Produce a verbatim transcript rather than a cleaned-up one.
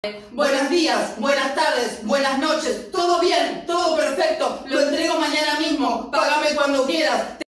Buenos días, buenas tardes, buenas noches, todo bien, todo perfecto, lo entrego mañana mismo, págame cuando quieras.